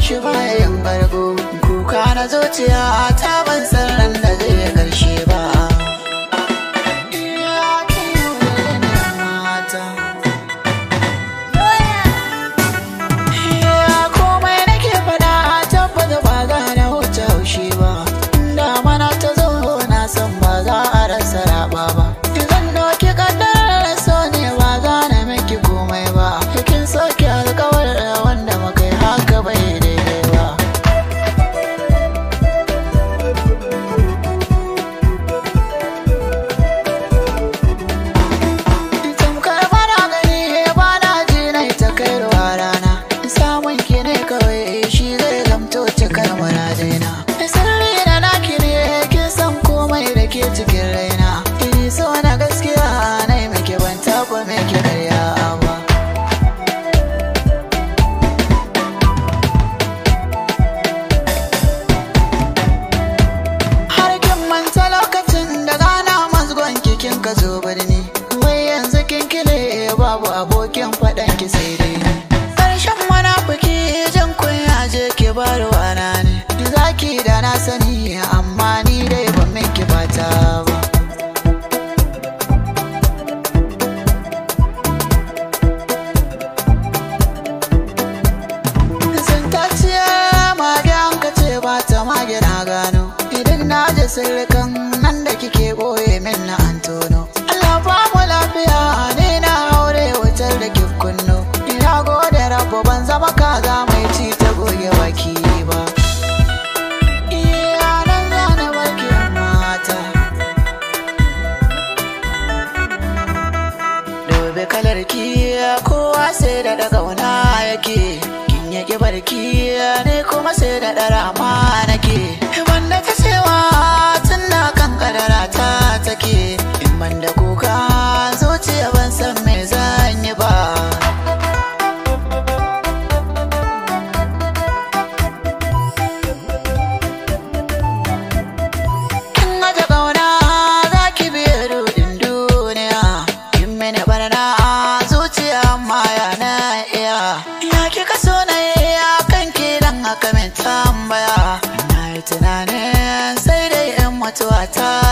shi bayan bargo. Kuka na zuciya ta ban san ran da zai karshe ba. Komai nake faɗa tabbata ba za na wuce haushi ba. Damana ta zo na san ba za a rasa raba ba. Zan doki kaddarar so ne ba za na miki komai ba. Kin soke alkawarin wanda muka yi haka bai daidai ba. Tamkar bana gani ba na ji na ta kai ruwa rana. Samun ki ne kawai shi zai zamto cikar muradina. Sirri na naki ne kin san komai da ke cikin raina. Ini so na gaskiya na yi miki ban taɓa miki karya ba. Har kin manta lokacin da gana mazgon kin ka zo birni. Wai yanzu kin kile babu abokin faɗan ki sai dai ni. Ƙarshen munafiki jin kunya je ki bar wana ne. Zaki da na sani amma ni dai ban miki fata ba. Sintacciya mage an ka ce ba ta mage na gano. Idan na je sirrikan nan da kike ɓoye min na Antono. Allah ba mu lafiya ne na aure wutar da ki kunno. Ina gode rabbo ban zama kaza mai ci ta goge baki ba. Iya nan zana barki mata. Dobe kalar ki kowa sai da ƙauna yake. Kin yake barki ne kuma sai da ɗarama nake. Wanda ta cewa tun na kan kadara ta take. In ban da kuka zuciya ban san me zan yi ba. Kin aje ƙauna za ki biye rudin duniya. Kin mini barna zuciya ma yana iya. Ya kika so na yi kan kiran haka min tambaya. Na yi tunanin sai dai in mutuwa ta